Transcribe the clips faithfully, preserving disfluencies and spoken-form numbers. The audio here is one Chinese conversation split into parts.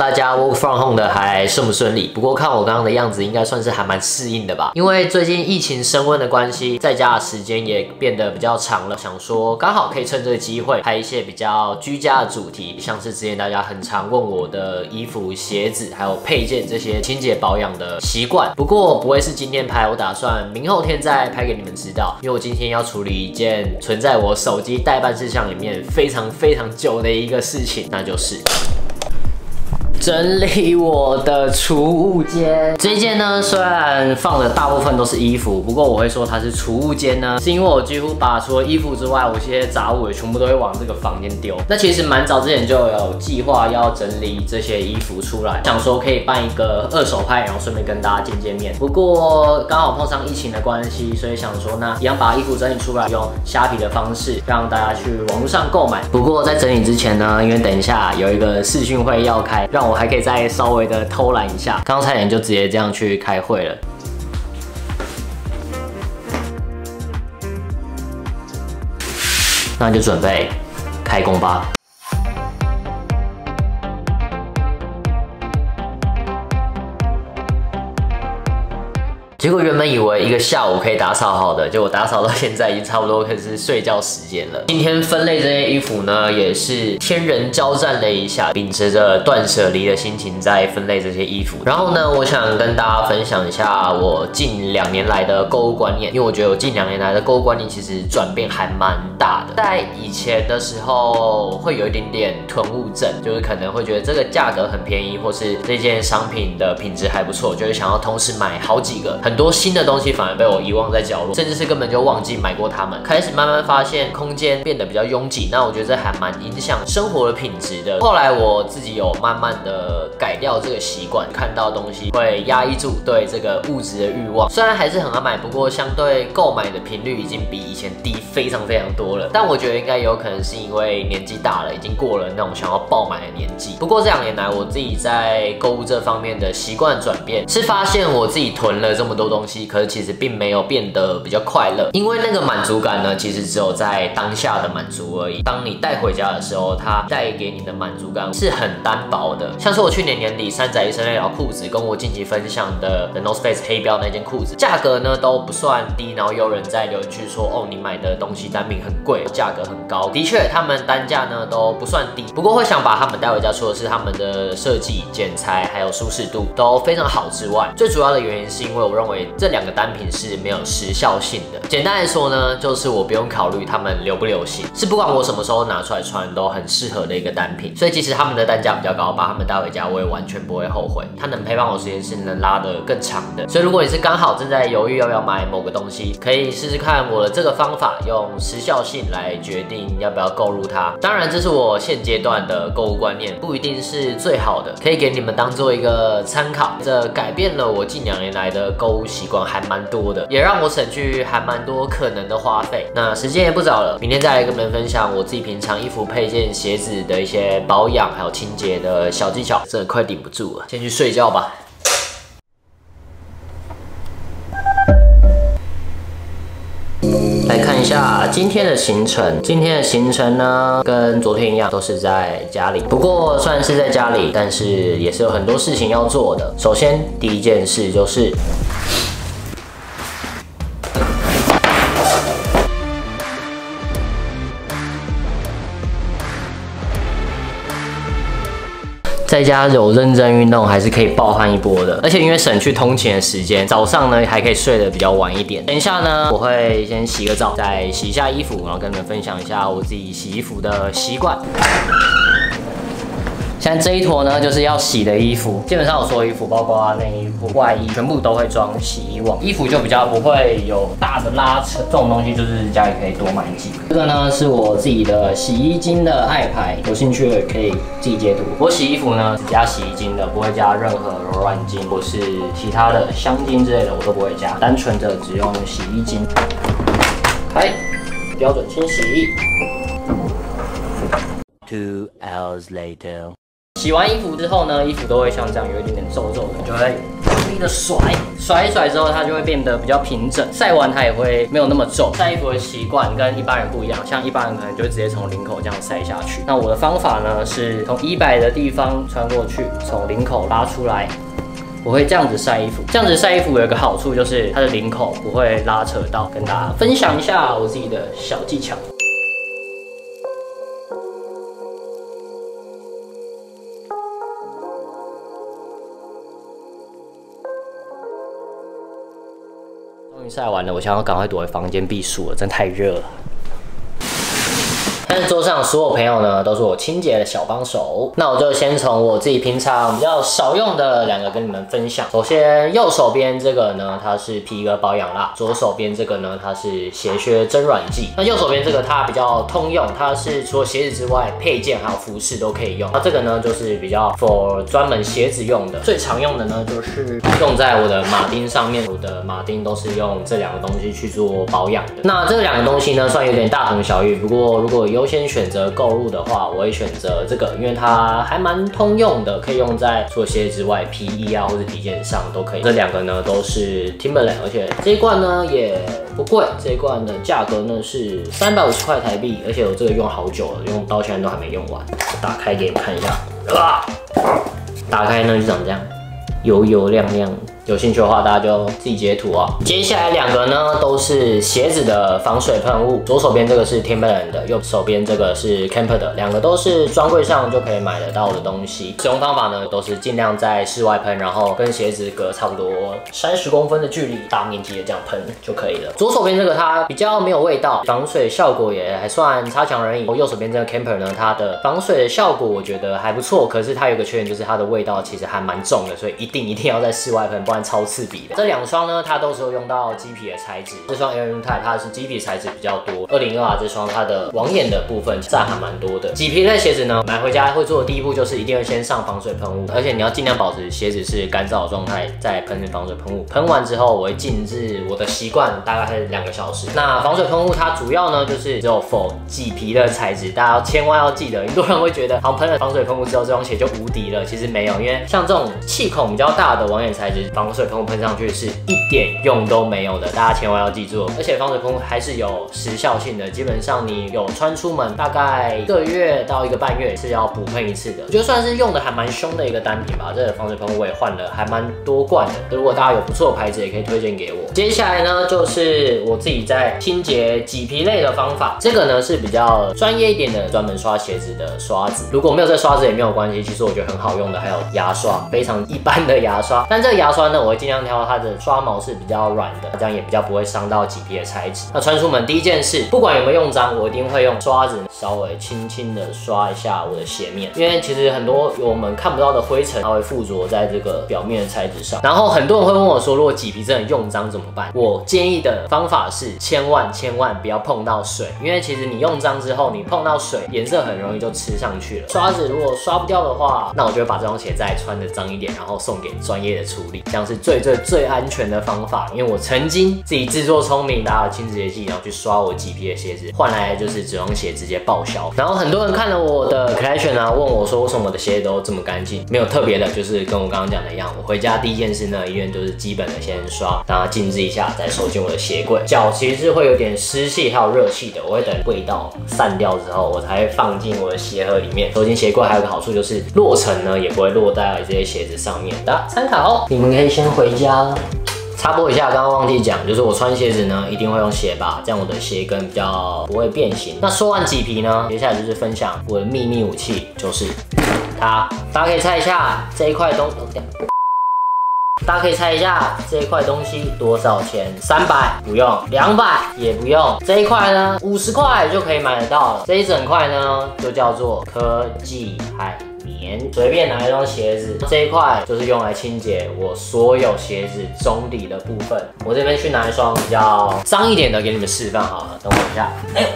大家 work from home 的还顺不顺利？不过看我刚刚的样子，应该算是还蛮适应的吧。因为最近疫情升温的关系，在家的时间也变得比较长了，想说刚好可以趁这个机会拍一些比较居家的主题，像是之前大家很常问我的衣服、鞋子还有配件这些清洁保养的习惯。不过不会是今天拍，我打算明后天再拍给你们知道，因为我今天要处理一件存在我手机待办事项里面非常非常久的一个事情，那就是整理我的储物间。这一间呢，虽然放的大部分都是衣服，不过我会说它是储物间呢，是因为我几乎把除了衣服之外，我这些杂物也全部都会往这个房间丢。那其实蛮早之前就有计划要整理这些衣服出来，想说可以办一个二手拍，然后顺便跟大家见见面。不过刚好碰上疫情的关系，所以想说那一样把衣服整理出来，用虾皮的方式让大家去网络上购买。不过在整理之前呢，因为等一下有一个视讯会要开，让我我还可以再稍微的偷懒一下，刚才点就直接这样去开会了。那就准备开工吧。结果原本以为一个下午可以打扫好的，结果打扫到现在已经差不多可是睡觉时间了。今天分类这些衣服呢，也是天人交战了一下，秉持着断舍离的心情在分类这些衣服。然后呢，我想跟大家分享一下我近两年来的购物观念，因为我觉得我近两年来的购物观念其实转变还蛮大的。在以前的时候会有一点点囤物症，就是可能会觉得这个价格很便宜，或是这件商品的品质还不错，就会想要同时买好几个。很多新的东西反而被我遗忘在角落，甚至是根本就忘记买过它们。开始慢慢发现空间变得比较拥挤，那我觉得这还蛮影响生活的品质的。后来我自己有慢慢的改掉这个习惯，看到东西会压抑住对这个物质的欲望。虽然还是很爱买，不过相对购买的频率已经比以前低非常非常多了。但我觉得应该有可能是因为年纪大了，已经过了那种想要爆买的年纪。不过这两年来我自己在购物这方面的习惯转变，是发现我自己囤了这么多东西，可是其实并没有变得比较快乐，因为那个满足感呢，其实只有在当下的满足而已。当你带回家的时候，它带给你的满足感是很单薄的。像是我去年年底三宅一生那条裤子，跟我近期分享的 The North Face 黑标那件裤子，价格呢都不算低，然后有人在留言区说，哦，你买的东西单品很贵，价格很高。的确，他们单价呢都不算低，不过会想把他们带回家，除了是他们的设计、剪裁还有舒适度都非常好之外，最主要的原因是因为我认为这两个单品是没有时效性的。简单来说呢，就是我不用考虑他们流不流行，是不管我什么时候拿出来穿都很适合的一个单品。所以即使他们的单价比较高，把他们带回家我也完全不会后悔。它能陪伴我时间是能拉得更长的。所以如果你是刚好正在犹豫要不要买某个东西，可以试试看我的这个方法，用时效性来决定要不要购入它。当然，这是我现阶段的购物观念，不一定是最好的，可以给你们当做一个参考。这改变了我近两年来的购物习惯还蛮多的，也让我省去还蛮多可能的花费。那时间也不早了，明天再来跟你们分享我自己平常衣服、配件、鞋子的一些保养还有清洁的小技巧，真的快顶不住了，先去睡觉吧。来看一下今天的行程。今天的行程呢，跟昨天一样，都是在家里。不过虽然是在家里，但是也是有很多事情要做的。首先，第一件事就是在家有认真运动，还是可以爆汗一波的。而且因为省去通勤的时间，早上呢还可以睡得比较晚一点。等一下呢，我会先洗个澡，再洗一下衣服，然后跟你们分享一下我自己洗衣服的习惯。现在这一坨呢，就是要洗的衣服。基本上我所有衣服，包括内衣裤、外衣，全部都会装洗衣网。衣服就比较不会有大的拉扯，这种东西就是家里可以多买几个。这个呢是我自己的洗衣精的爱牌，有兴趣的可以自己截图。我洗衣服呢只加洗衣精的，不会加任何柔软精或是其他的香精之类的，我都不会加，单纯的只用洗衣精。来，标准清洗。Two hours later。洗完衣服之后呢，衣服都会像这样有一点点皱皱的，就会力的甩，甩一甩之后，它就会变得比较平整，晒完它也会没有那么皱。晒衣服的习惯跟一般人不一样，像一般人可能就会直接从领口这样晒下去。那我的方法呢，是从衣摆的地方穿过去，从领口拉出来。我会这样子晒衣服，这样子晒衣服有一个好处就是它的领口不会拉扯到，跟大家分享一下我自己的小技巧。终于晒完了，我想要赶快躲回房间避暑了，真太热了。但是桌上所有朋友呢，都是我清洁的小帮手。那我就先从我自己平常比较少用的两个跟你们分享。首先，右手边这个呢，它是皮革保养蜡；左手边这个呢，它是鞋靴增软剂。那右手边这个它比较通用，它是除了鞋子之外，配件还有服饰都可以用。那这个呢，就是比较 for 专门鞋子用的。最常用的呢，就是用在我的马丁上面。我的马丁都是用这两个东西去做保养的。那这两个东西呢，算有点大同小异。不过如果优先选择购入的话，我会选择这个，因为它还蛮通用的，可以用在除了鞋子之外，皮衣啊或者皮件上都可以。这两个呢都是 Timberland， 而且这一罐呢也不贵，这一罐的价格呢是三百五十块台币，而且我这个用好久了，用到现在都还没用完。打开给你们看一下，啊，打开呢就长这样，油油亮亮。有兴趣的话，大家就自己截图啊。接下来两个呢，都是鞋子的防水喷雾。左手边这个是 Timberland 的，右手边这个是 Camper 的，两个都是专柜上就可以买得到的东西。使用方法呢，都是尽量在室外喷，然后跟鞋子隔差不多三十公分的距离，大面积的这样喷就可以了。左手边这个它比较没有味道，防水效果也还算差强人意。右手边这个 Camper 呢，它的防水的效果我觉得还不错，可是它有个缺点就是它的味道其实还蛮重的，所以一定一定要在室外喷。超刺鼻的。这两双呢，它都是用到鸡皮的材质。这双 Air Type 它是鸡皮材质比较多。二零二 R 这双它的网眼的部分占还蛮多的。麂皮类鞋子呢，买回家会做的第一步就是一定会先上防水喷雾，而且你要尽量保持鞋子是干燥的状态，再喷防水喷雾。喷完之后，我会静置我的习惯大概是两个小时。那防水喷雾它主要呢就是只有 for 麂皮的材质，大家千万要记得。很多人会觉得，好喷了防水喷雾之后，这双鞋就无敌了，其实没有，因为像这种气孔比较大的网眼材质，防水喷雾喷上去是一点用都没有的，大家千万要记住。而且防水喷雾还是有时效性的，基本上你有穿出门，大概一个月到一个半月是要补喷一次的。我觉得算是用的还蛮凶的一个单品吧。这个防水喷雾我也换了还蛮多罐的，如果大家有不错的牌子，也可以推荐给我。接下来呢，就是我自己在清洁麂皮类的方法。这个呢是比较专业一点的，专门刷鞋子的刷子。如果没有这刷子也没有关系，其实我觉得很好用的还有牙刷，非常一般的牙刷。但这个牙刷呢，我会尽量挑它的刷毛是比较软的，这样也比较不会伤到麂皮的材质。那穿出门第一件事，不管有没有用脏，我一定会用刷子稍微轻轻的刷一下我的鞋面，因为其实很多我们看不到的灰尘，它会附着在这个表面的材质上。然后很多人会问我说，如果麂皮真的用脏怎么办？我建议的方法是，千万千万不要碰到水，因为其实你用脏之后，你碰到水，颜色很容易就吃上去了。刷子如果刷不掉的话，那我就会把这双鞋再穿的脏一点，然后送给专业的处理，这样是最最最安全的方法。因为我曾经自己自作聪明，打了清洁剂，然后去刷我麂皮的鞋子，换来就是这双鞋直接报销。然后很多人看了我的 collection 啊，问我说为什么我的鞋子都这么干净？没有特别的，就是跟我刚刚讲的一样，我回家第一件事呢，一定都是基本的先刷，让它静置一下，再收进我的鞋柜。脚其实是会有点湿气还有热气的，我会等味道散掉之后，我才会放进我的鞋盒里面。收进鞋柜还有个好处就是落尘呢也不会落在这些鞋子上面。大家参考，你们可以先回家了。插播一下，刚刚忘记讲，就是我穿鞋子呢，一定会用鞋拔，这样我的鞋跟比较不会变形。那说完麂皮呢，接下来就是分享我的秘密武器，就是它。大家可以猜一下这一块东西，大家可以猜一下这一块东西多少钱？三百不用，两百也不用，这一块呢五十块就可以买得到了。这一整块呢就叫做科技海绵，随便拿一双鞋子，这一块就是用来清洁我所有鞋子中底的部分。我这边去拿一双比较脏一点的给你们示范好了，等我一下。哎呦，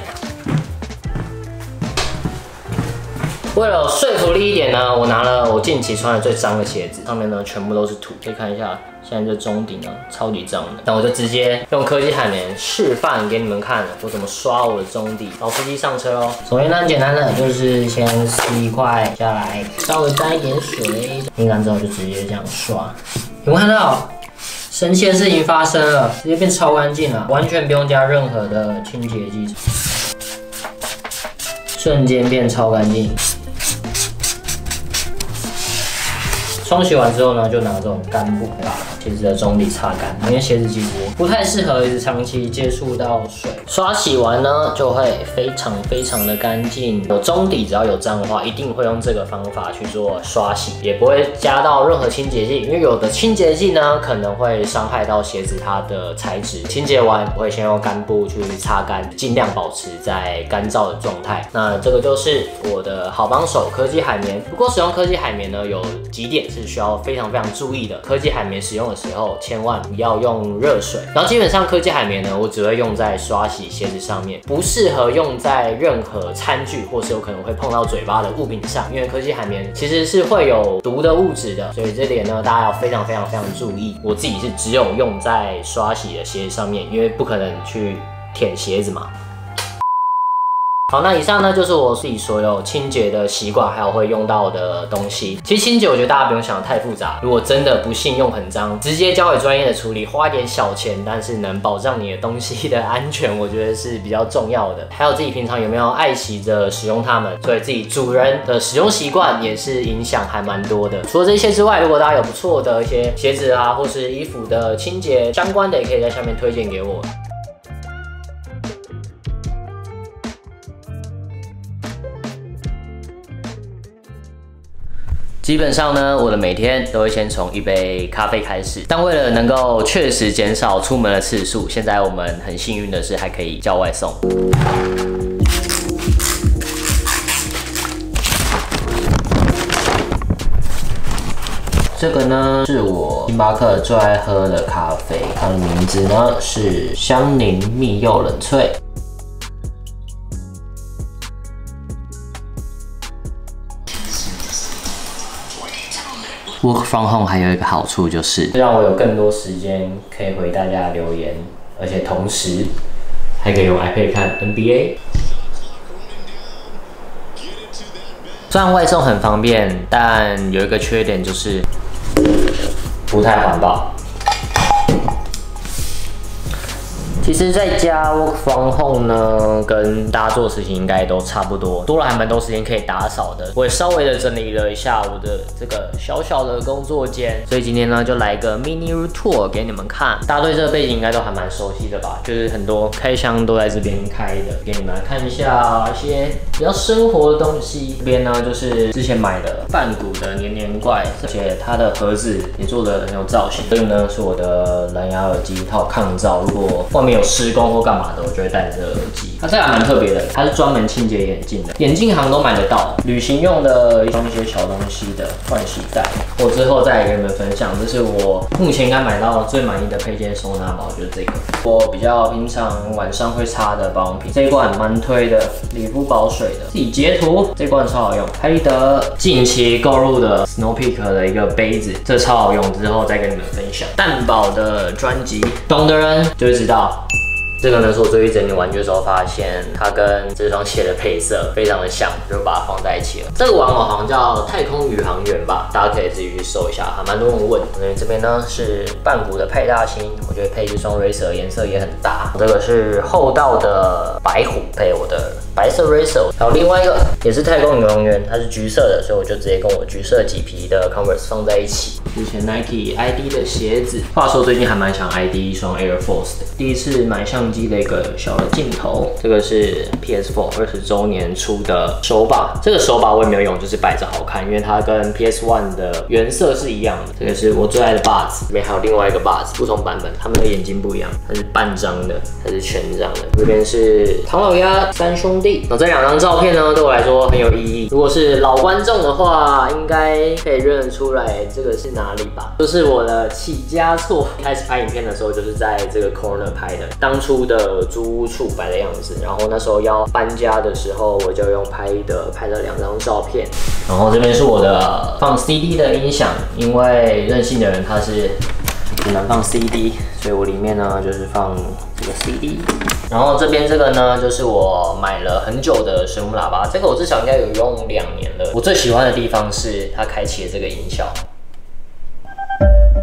为了说服力一点呢，我拿了我近期穿的最脏的鞋子，上面呢全部都是土，可以看一下。现在这中底呢超级脏的，那我就直接用科技海绵示范给你们看，我怎么刷我的中底。老司机上车哦。首先呢，很简单的就是先撕一块下来，稍微沾一点水，沥干之后就直接这样刷。有没有看到？ 神奇的事情发生了，直接变超干净了，完全不用加任何的清洁剂，瞬间变超干净。冲洗完之后呢，就拿这种干布把鞋子的中底擦干，因为鞋子其实不太适合一直长期接触到水。刷洗完呢，就会非常非常的干净。我中底只要有脏的话，一定会用这个方法去做刷洗，也不会加到任何清洁剂，因为有的清洁剂呢可能会伤害到鞋子它的材质。清洁完我会先用干布去擦干，尽量保持在干燥的状态。那这个就是我的好帮手科技海绵。不过使用科技海绵呢，有几点是需要非常非常注意的。科技海绵使用的时候，千万不要用热水。然后基本上科技海绵呢，我只会用在刷洗鞋子上面，不适合用在任何餐具或是有可能会碰到嘴巴的物品上，因为科技海绵其实是会有毒的物质的，所以这点呢，大家要非常非常非常注意。我自己是只有用在刷洗的鞋子上面，因为不可能去舔鞋子嘛。好，那以上呢就是我自己所有清洁的习惯，还有会用到的东西。其实清洁我觉得大家不用想得太复杂，如果真的不幸用很脏，直接交给专业的处理，花一点小钱，但是能保障你的东西的安全，我觉得是比较重要的。还有自己平常有没有爱惜着使用它们，所以自己主人的使用习惯也是影响还蛮多的。除了这些之外，如果大家有不错的一些鞋子啊，或是衣服的清洁相关的，也可以在下面推荐给我。基本上呢，我的每天都会先从一杯咖啡开始，但为了能够确实减少出门的次数，现在我们很幸运的是还可以叫外送。这个呢是我星巴克最爱喝的咖啡，它的名字呢是香柠蜜柚冷萃。Work from home 还有一个好处就是让我有更多时间可以回大家的留言，而且同时还可以用 iPad 看 N B A。虽然外送很方便，但有一个缺点就是不太环保。其实在家 work from home 呢，跟大家做的事情应该都差不多，多了还蛮多时间可以打扫的。我也稍微的整理了一下我的这个小小的工作间，所以今天呢就来一个 mini tour 给你们看。大家对这个背景应该都还蛮熟悉的吧？就是很多开箱都在这边开的，给你们来看一下一些比较生活的东西。这边呢就是之前买的梵谷的黏黏怪，而且它的盒子也做的很有造型。这个呢是我的蓝牙耳机，它有抗噪，如果外面有施工或干嘛的，我就会戴这个耳机。它这个还蛮特别的，它是专门清洁眼镜的，眼镜行都买得到。旅行用的装一些小东西的换洗袋，我之后再跟你们分享。这是我目前应该买到最满意的配件收纳包，就是这个。我比较平常晚上会擦的保养品，这一罐蛮推的，理肤宝水的，自己截图，这罐超好用。拍得近期购入的 Snow Peak 的一个杯子，这超好用，之后再跟你们分享。蛋堡的专辑，懂的人就会知道。这个呢是我最近整理玩具的时候发现，它跟这双鞋的配色非常的像，就把它放在一起了。这个玩偶好像叫太空宇航员吧，大家可以自己去搜一下，还蛮多人问。所以这边呢是梵谷的派大星，我觉得配这双 Racer 颜色也很搭。这个是厚道的白虎配我的白色 Racer， 还有另外一个也是太空宇航员，它是橘色的，所以我就直接跟我橘色麂皮的 Converse 放在一起。之前 Nike I D 的鞋子，话说最近还蛮想 I D 一双 Air Force 的，第一次买相机的一个小的镜头，这个是 P S 四 二十周年出的手把，这个手把我也没有用，就是摆着好看，因为它跟 P S 一 的原色是一样的。这个是我最爱的把子，这边还有另外一个把子，不同版本，它们的眼睛不一样，它是半张的，它是全张的。这边是唐老鸭三兄弟，那这两张照片呢，对我来说很有意义。如果是老观众的话，应该可以认得出来这个是哪里吧？就是我的起家错。开始拍影片的时候，就是在这个 corner 拍的，当初的租屋处摆的样子。然后那时候要搬家的时候，我就用拍的拍了两张照片。然后这边是我的放 C D 的音响，因为任性的人他是只能放 C D， 所以我里面呢就是放这个 C D。然后这边这个呢，就是我买了很久的声幕喇叭，这个我至少应该有用两年了。我最喜欢的地方是它开启了这个音效。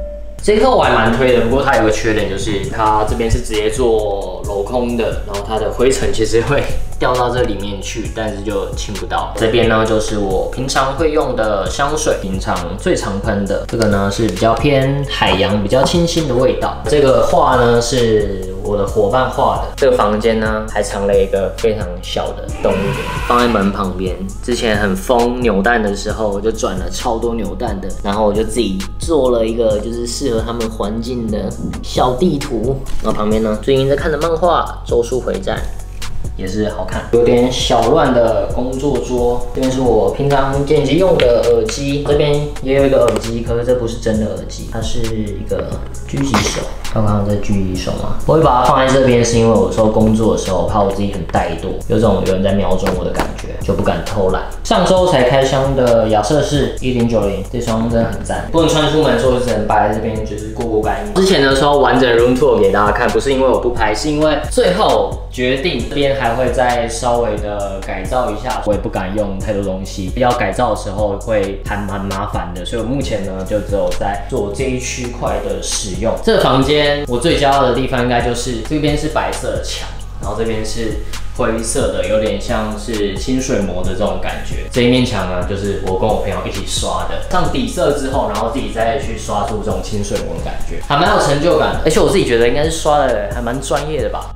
这颗我还蛮推的，不过它有个缺点就是它这边是直接做镂空的，然后它的灰尘其实会掉到这里面去，但是就清不到。这边呢就是我平常会用的香水，平常最常喷的这个呢是比较偏海洋、比较清新的味道。这个画呢是我的伙伴画的。这个房间呢还藏了一个非常小的动物园，放在门旁边。之前很疯扭蛋的时候，我就转了超多扭蛋的，然后我就自己做了一个就是适合他们环境的小地图。然后旁边呢，最近在看的漫画《咒术回战》。也是好看，有点小乱的工作桌。这边是我平常剪辑用的耳机，这边也有一个耳机，可是这不是真的耳机，它是一个狙击手。刚刚在狙击手嘛，我会把它放在这边，是因为我有时候工作的时候，怕我自己很怠惰，有种有人在瞄准我的感觉，就不敢偷懒。上周才开箱的亚瑟士一零九零，这双真的很赞，不能穿出门，所以我只能摆在这边，就是过过干瘾。之前的时候完整 room tour 给大家看，不是因为我不拍，是因为最后决定这边还会再稍微的改造一下，我也不敢用太多东西，要改造的时候会还蛮麻烦的，所以我目前呢就只有在做这一区块的使用。这个房间我最骄傲的地方应该就是这边是白色的墙，然后这边是灰色的，有点像是清水膜的这种感觉。这一面墙呢，就是我跟我朋友一起刷的，上底色之后，然后自己再去刷出这种清水膜的感觉，还蛮有成就感的。而且我自己觉得应该是刷的还蛮专业的吧。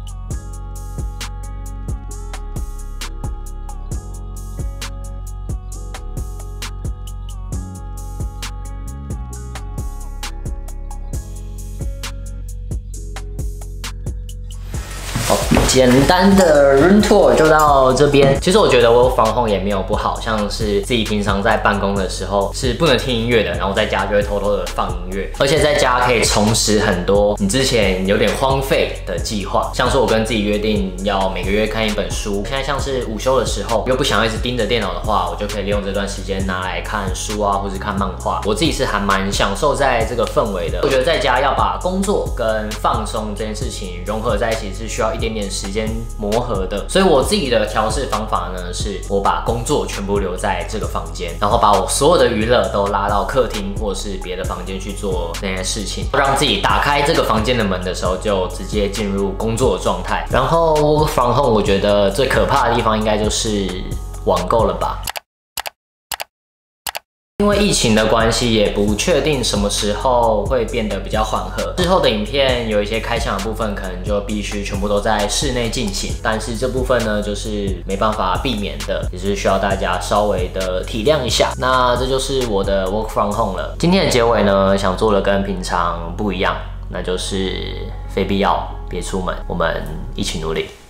好，简单的 room tour 就到这边。其实我觉得我防控也没有不好，像是自己平常在办公的时候是不能听音乐的，然后在家就会偷偷的放音乐，而且在家可以重拾很多你之前有点荒废的计划，像是我跟自己约定要每个月看一本书。现在像是午休的时候，又不想要一直盯着电脑的话，我就可以利用这段时间拿来看书啊，或是看漫画。我自己是还蛮享受在这个氛围的。我觉得在家要把工作跟放松这件事情融合在一起，是需要一点点时间磨合的，所以我自己的调试方法呢，是我把工作全部留在这个房间，然后把我所有的娱乐都拉到客厅或是别的房间去做那些事情，让自己打开这个房间的门的时候就直接进入工作的状态。然后房后我觉得最可怕的地方应该就是网购了吧。因为疫情的关系，也不确定什么时候会变得比较缓和。之后的影片有一些开箱的部分，可能就必须全部都在室内进行。但是这部分呢，就是没办法避免的，也是需要大家稍微的体谅一下。那这就是我的 work from home 了。今天的结尾呢，想做的跟平常不一样，那就是非必要别出门，我们一起努力。